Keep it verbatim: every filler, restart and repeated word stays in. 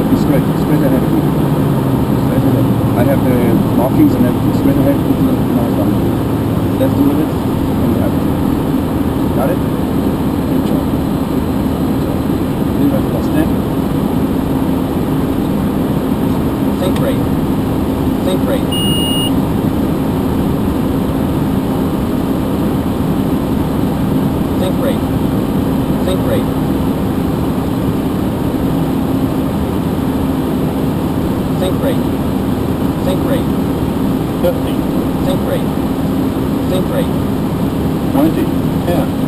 be straight, straight ahead of me. Straight ahead. I have the markings and everything. Straight ahead, put the nose down. Left a little bit, and you have it. Got it? Good job. Good job. Leave it plus neck. Think rate. Think rate. Think rate. Think rate. Think rate. Think rate. fifty. Think rate. Think rate. twenty. Yeah.